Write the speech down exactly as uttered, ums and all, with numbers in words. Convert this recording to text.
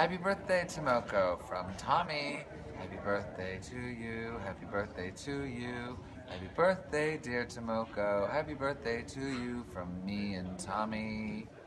Happy birthday, Tomoko, from Tommy. Happy birthday to you. Happy birthday to you. Happy birthday, dear Tomoko. Happy birthday to you from me and Tommy.